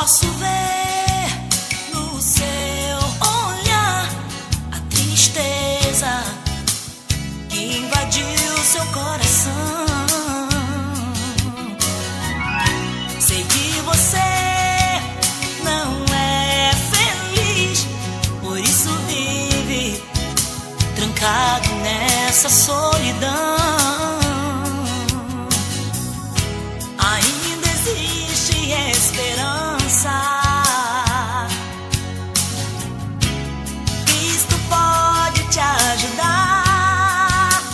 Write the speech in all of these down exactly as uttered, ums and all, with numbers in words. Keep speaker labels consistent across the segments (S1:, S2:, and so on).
S1: Posso ver no seu olhar a tristeza que invadiu seu coração. Sei que você não é feliz, por isso vive trancado nessa solidão. Ainda existe esperança. Cristo pode te ajudar.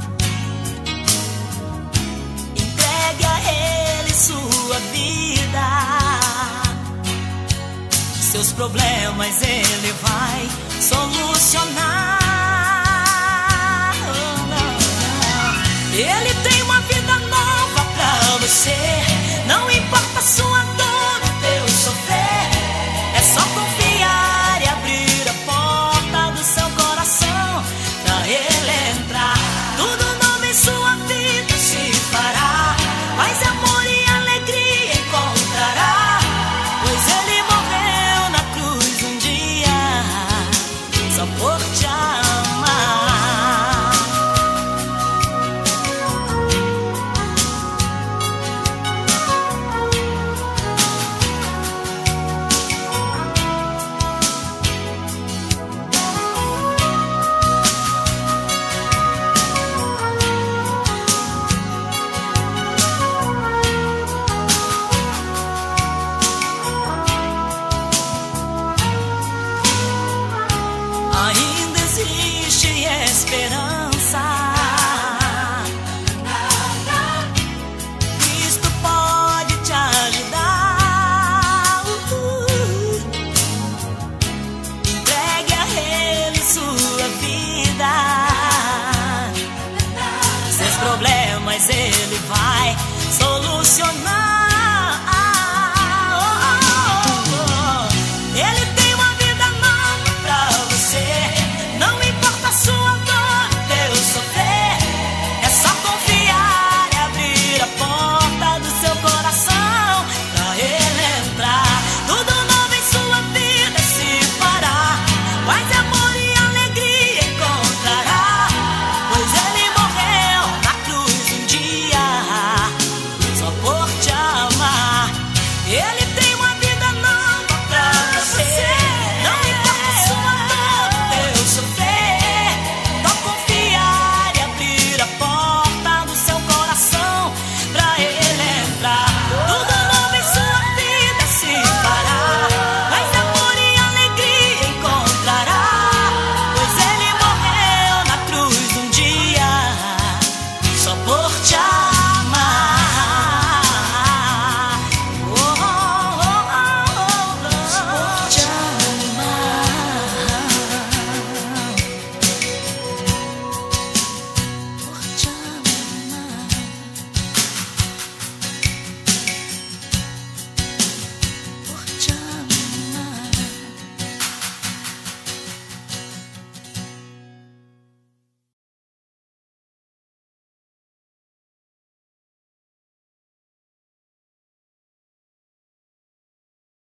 S1: Entregue a Ele sua vida. Seus problemas Ele vai solucionar. Ele tem uma vida nova pra você.